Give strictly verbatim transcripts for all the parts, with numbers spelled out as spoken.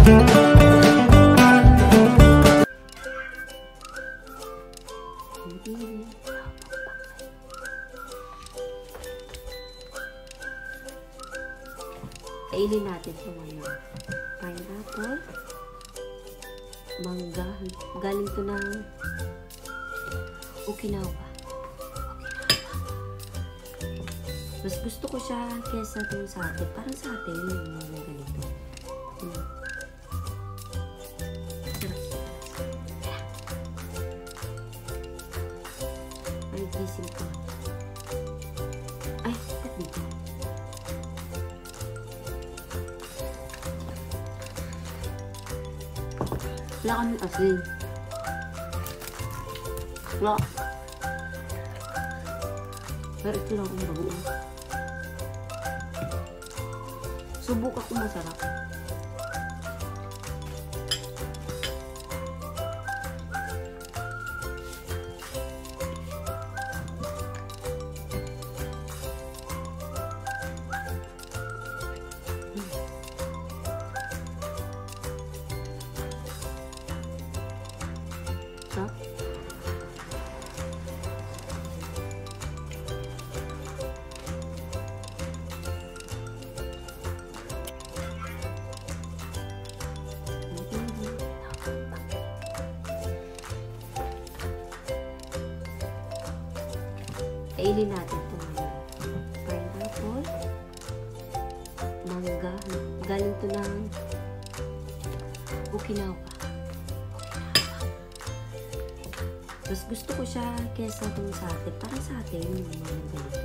Kainin natin ito ngayon. Pineapple, mangga, galing to ng Okinawa. Mas gusto ko siya kesa itong sa atin. Parang sa atin yung mga ganito. Hmm. Ay, gising ko. Ay, ba't dito? Wala kaming asin. Wala. Pero ito lang ang bagoong. Subok ako masarap. Sarap. Kainin natin ito ngayon. Pineapple, mangga, galing ito ng Okinawa. Mas gusto ko siya kesa itong sa atin. Parang sa atin yung mga ganito.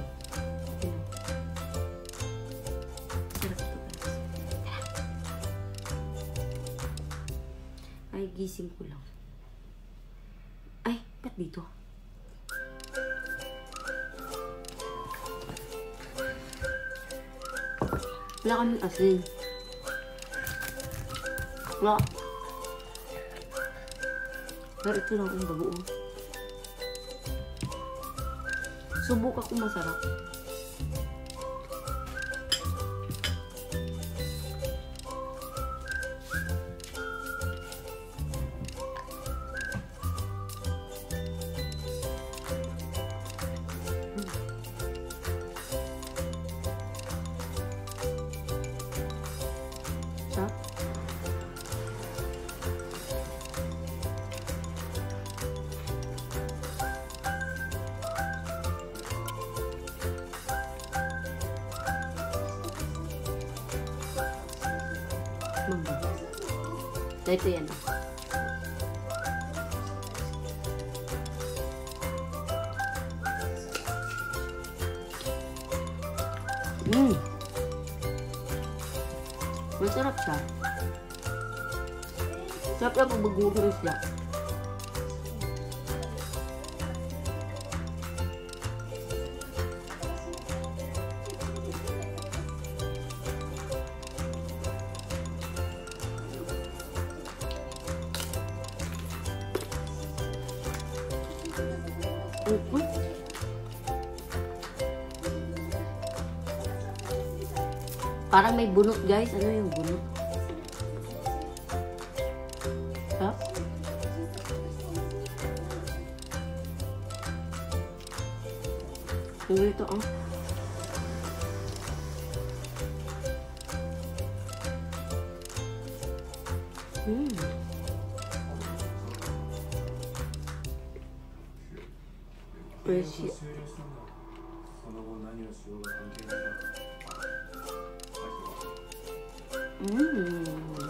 Sarap ito guys. Ay, gising ko lang. Ay, ba't dito? Wala kaming asin. Wala. Pero ito lang ang bagoong. Subok ako masarap. Sarap. Mangga. Ito yan. Mmm. Masarap siya. Sarap lang pag mag-gulong siya. Mm-hmm. Parang may bunot guys. Ano yung bunot? Ha? Ano ito ah? Hmm. Fresh. Mmm.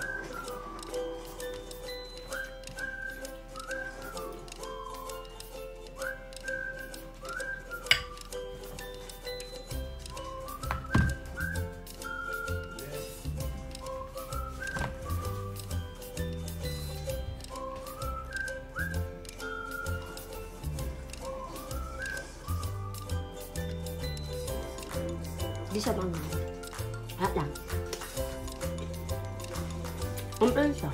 Di siya bang lahat lang. Kumplan siya.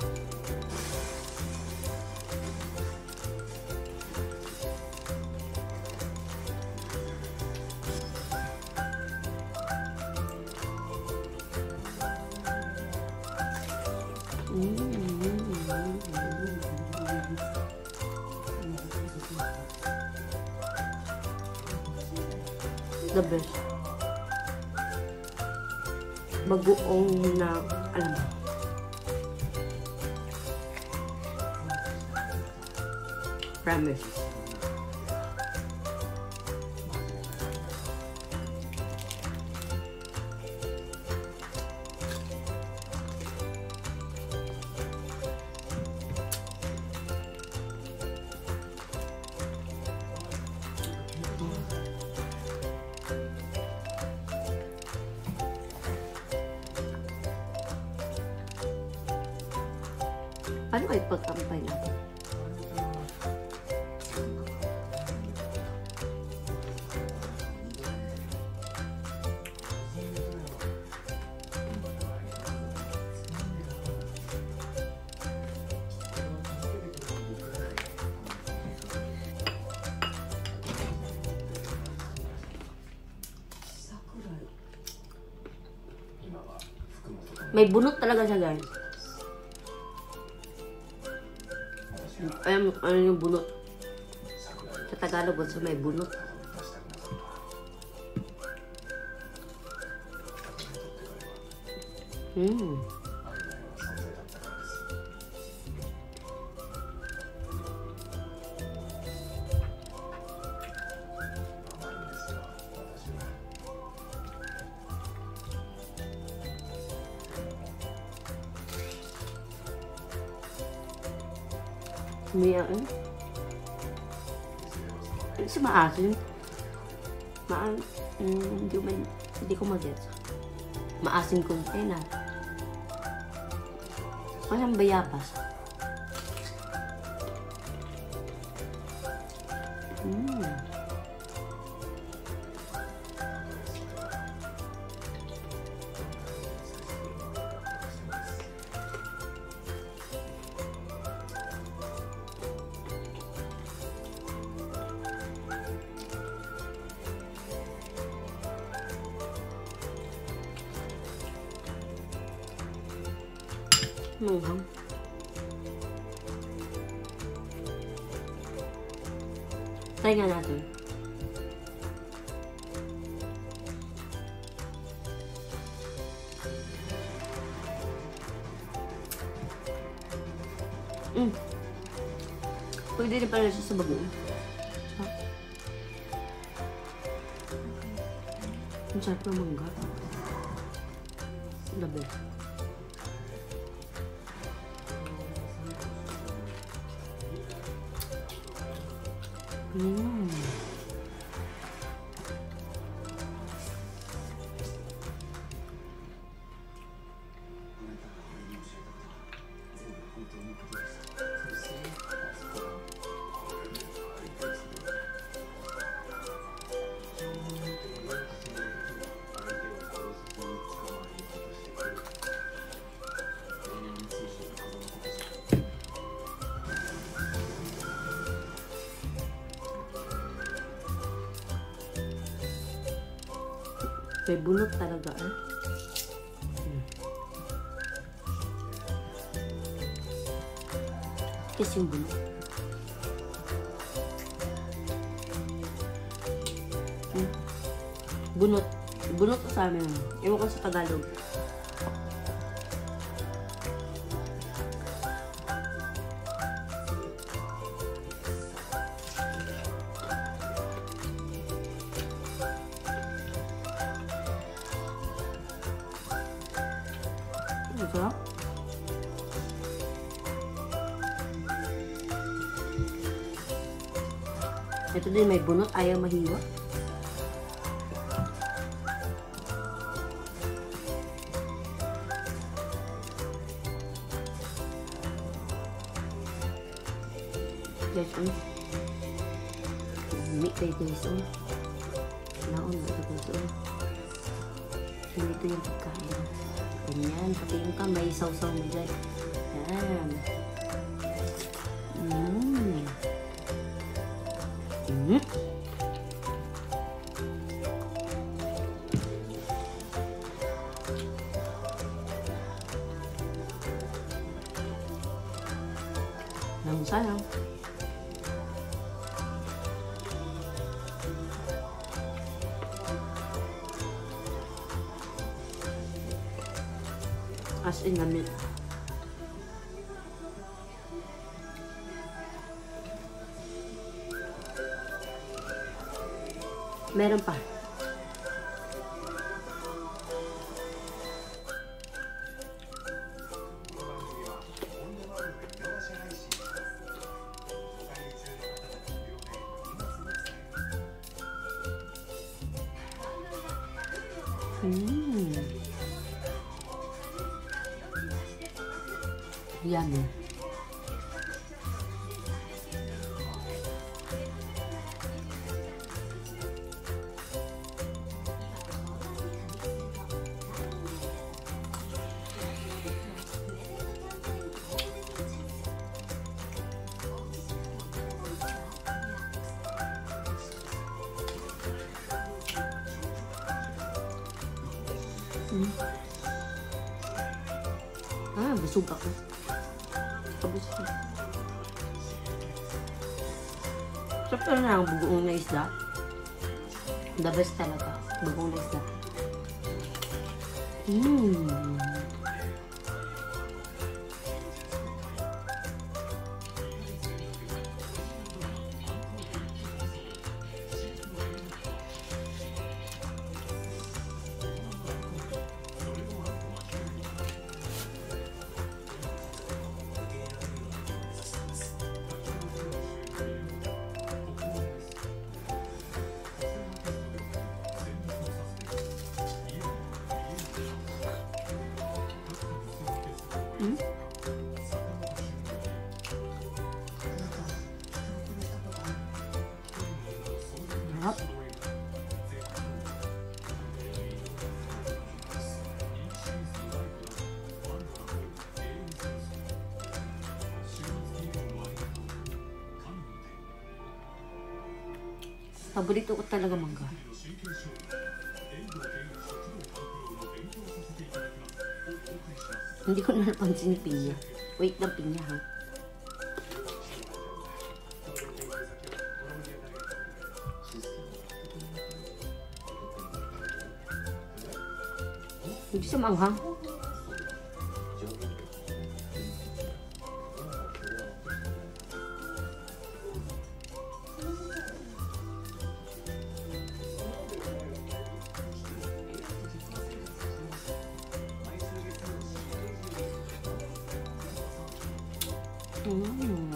Mm. The best. Bagoong na, alam mo. Promise. Paano kayo pagkampay natin? May bunot talaga siya, guys. Alam mo ano yung bunot? Sa Tagalog, what's may bunot? Hmm. Umiyak eh. Kasi maasin. Maan, mm, hindi, ko man, hindi ko mag-gets. Maasin konti na. Walang bayapas. Mm. Manghang. Try nga natin. Mm. Pwede rin pala siya sa bagoong. Ha? Ang sarap ng mangga. Labi. Mm. May bunot talaga eh. Hmm. Kasi yung bunot. Hmm. Bunot. Bunot sa amin. Ewan ko sa Tagalog. Ito. Ito din may bunot, ayaw mahiwa. Guys, um, meat tayo guys, um. Naon na ito guys, um. Ito yung pagkain. Ganyan, pati yung kamay, saw-saw mo dyan. Yan. Mmm. Mmm. Ang sayang. As in lamig. Meron pa. Mmm. Yummy. Mm. Ah, busog ako. Kabusog. Sakto na ang bugoong na isda. The best talaga. Bugoong na isda. Mmm. Hmm? Sarap. Paborito ko talaga mangga. Hindi ko na napansin yung pinya. Wait lang, pinya ha. Hindi siya maanghang. Mm.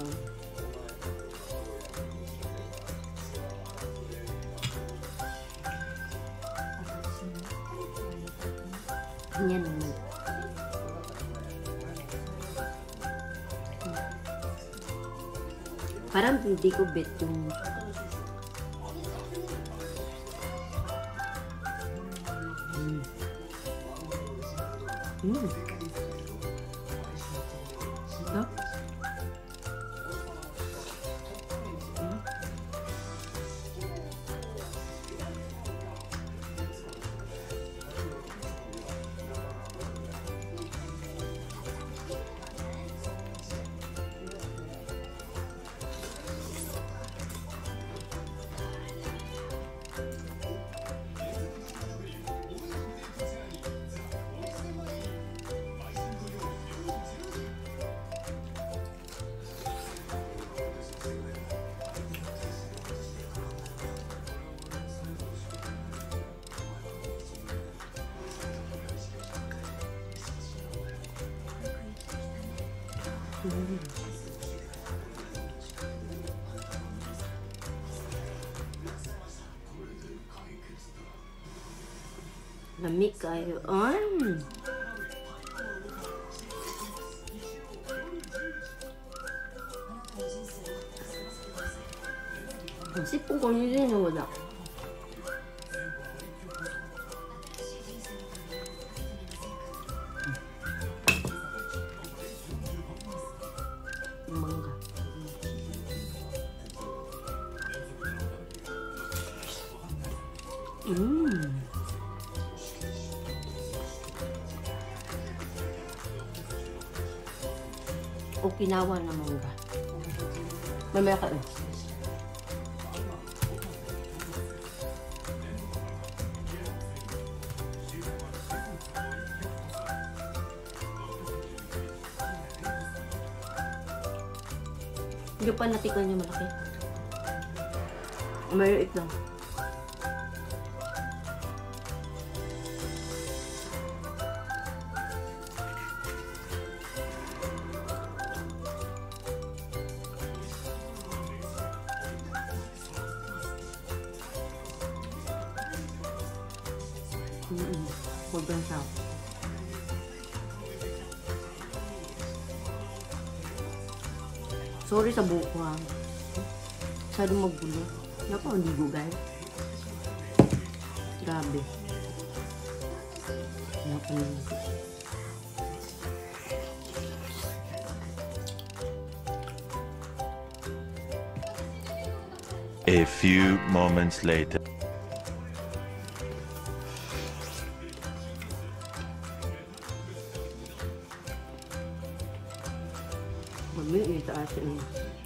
Yan naman. Parang hindi ko bet yung mm. Mm. No? Mm. Lamig kayo. Um. Ang sipong ko nila na wala. Mangga. Mmm. Okinawa na mangga. Mamaya ka eh. Hindi pa natikman yung malaki. Maliit lang. Mm-mm. Sobrang sarap. Sorry sa buhok ko ha. Masyadong magbulo. Naku, hindi gugay. Grabe. Naku. A few moments later. Mami, itaas yun.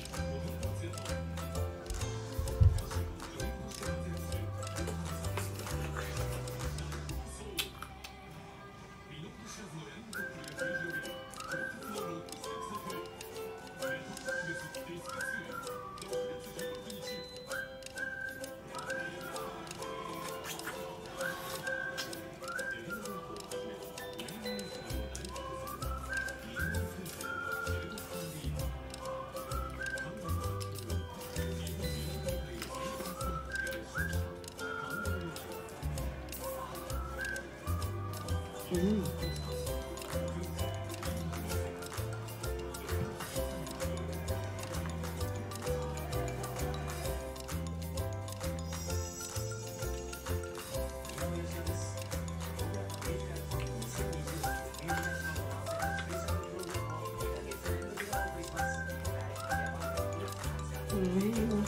Mm. Mm.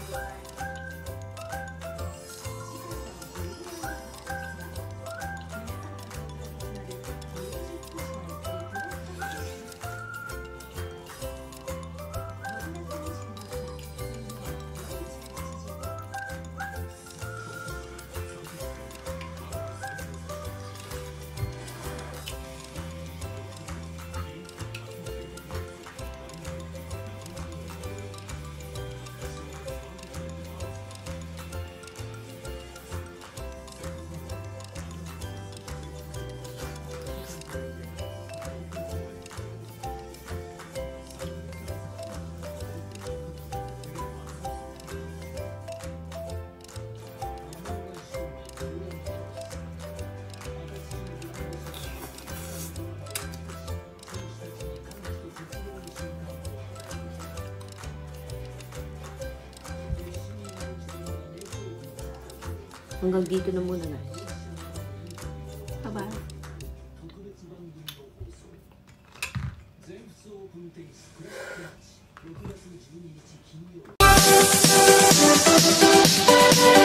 Hanggang dito na muna na. Bye-bye.